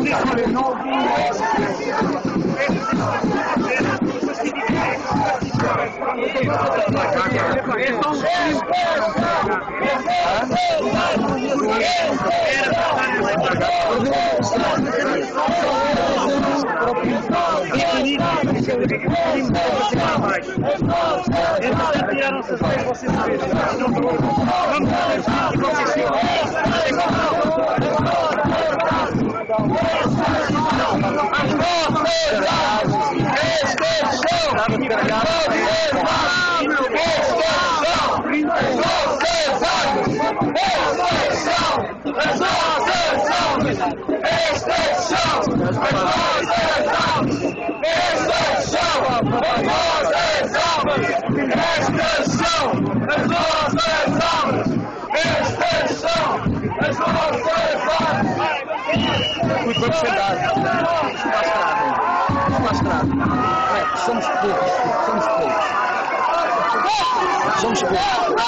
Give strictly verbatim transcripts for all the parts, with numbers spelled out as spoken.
Muito vamos sentar. Desmascarado. É, somos poucos. Somos poucos. Somos poucos.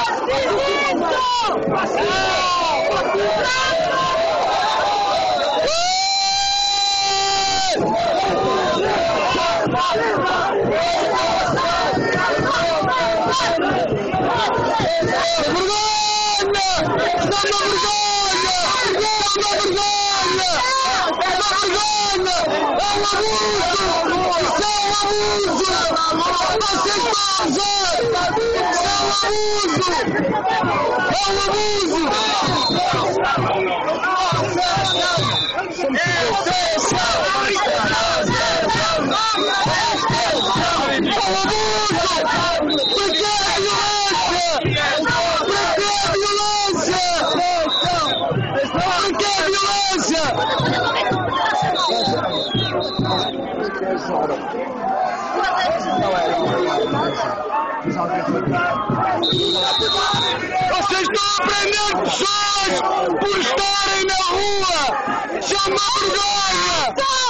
Vocês estão a prender pessoas por estarem na rua! Isso é uma vergonha!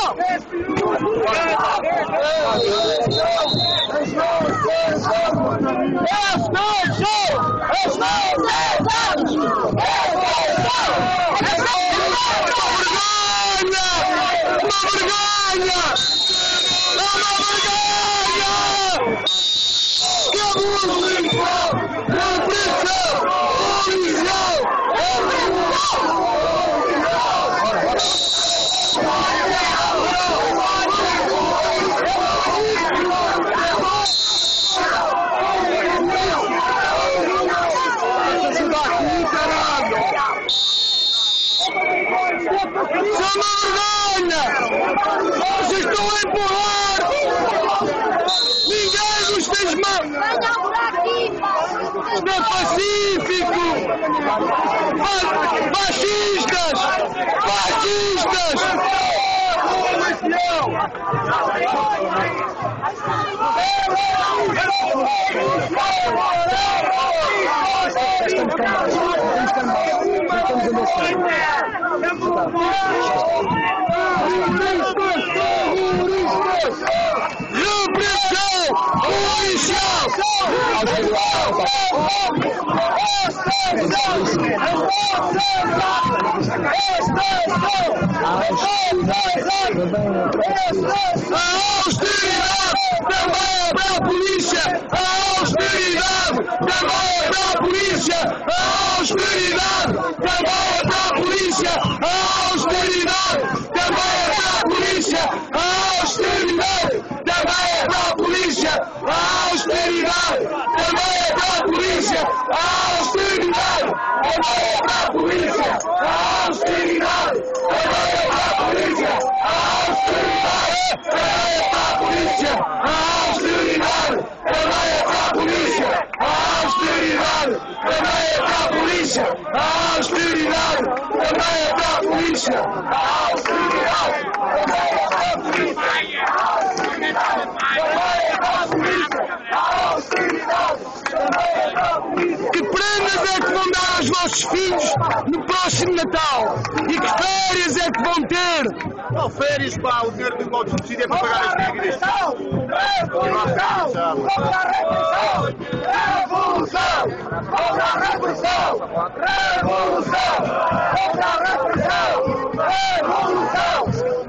Vocês estão a empurrar! Ninguém nos fez mal! Isto é pacífico! Fascistas! Fascistas! Repressão policial! A austeridade também é para a polícia! A austeridade também é para a polícia! A austeridade também é para a polícia! A austeridade também é para a polícia! A austeridade também é para a polícia! A austeridade também é para a polícia! A austeridade também é para a polícia! A austeridade também é para a polícia! A austeridade também é para a polícia! A austeridade também é para a polícia! A austeridade também é para a polícia! A austeridade também é para a polícia! Que prendas é que vão dar aos vossos filhos no próximo Natal? E que férias é que vão ter? Não, férias, pá, o dinheiro do modo de subsídio é para pagar as dívidas. Revolução! Revolução! Contra a repressão! Revolução! Contra a repressão! Revolução! Contra a repressão! Revolução!